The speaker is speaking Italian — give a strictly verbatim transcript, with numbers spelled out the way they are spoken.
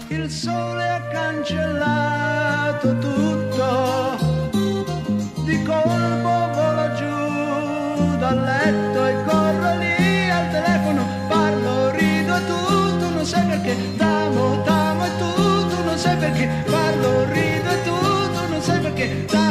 il sole ha cancellato tutto, di colpo volo giù dal letto e corro lì al telefono, parlo, rido e tu, tu non sai perché, t'amo, t'amo e tu, tu non sai perché, parlo, rido e tu, tu non sai perché, t'amo.